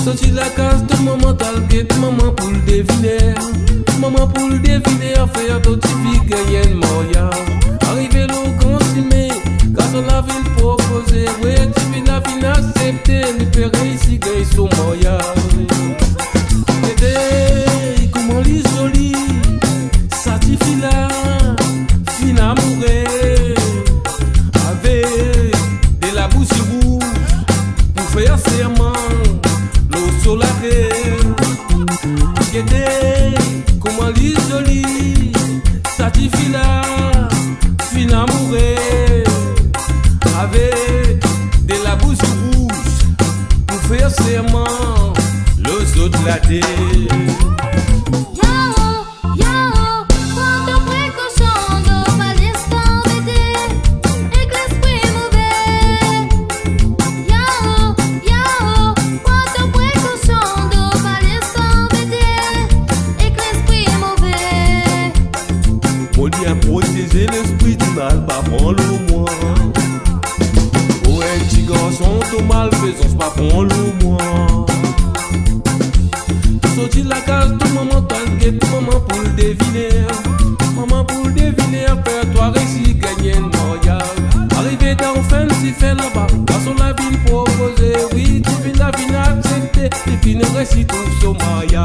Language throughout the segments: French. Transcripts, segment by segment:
sorti la case de maman talguette, maman pour le deviner. Maman pour le deviner, faire d'autres filles gagner moya. Arrivé l'eau consumé, quand on la ville proposée, ouais, tu vis la ville acceptée, nous peut réussir gagner son moya. T'aider, comment les jolis, satisfie là, fin amoureux, avec de la bouche rouge, pour faire serment, l'eau solarée. T'aider, comment les jolis, satisfie là, fin amoureux, avec de la bouche rouge, pour faire serment, l'eau de la terre. Protéger l'esprit du mal, pas prendre le moins. Pour un petit garçon, ton malfaisance, pas prendre le moins. Sorti la case de maman, t'inquiète, maman pour le deviner. Maman pour le deviner, faire-toi récit, gagner une moyenne. Arrivé dans fin, si fait là-bas, grâce à la ville proposée. Oui, tu vis la ville acceptée, et puis nous récitons sur moyen.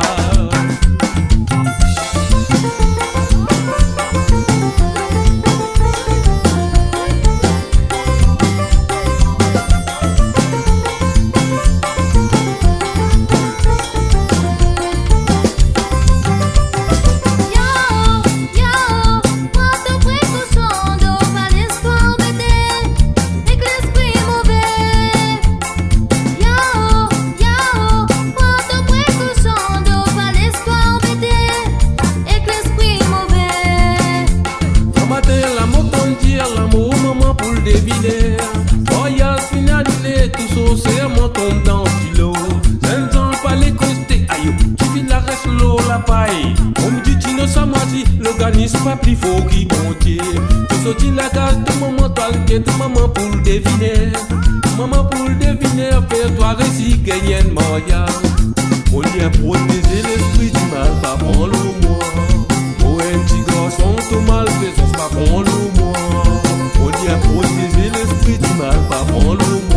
L'amour, maman pour le deviner. Voyage finalisé, tout ça c'est mon tombe dans le stylo. 5 ans pas les costés, aïe, tu vis la reste l'eau, la paille. On me dit tu ne sais moitié, l'organisme pas plus faux qui monte. Tu sortis la case de maman, t'inquiète, maman pour le deviner. Maman pour le deviner, fais-toi récit, gagne un moyen. On vient protéger l'esprit du mal, pas prendre le moi. Pour un petit garçon, ton malfaisance, pas prendre le moi. On vient protéger l'esprit du mal, pas prendre le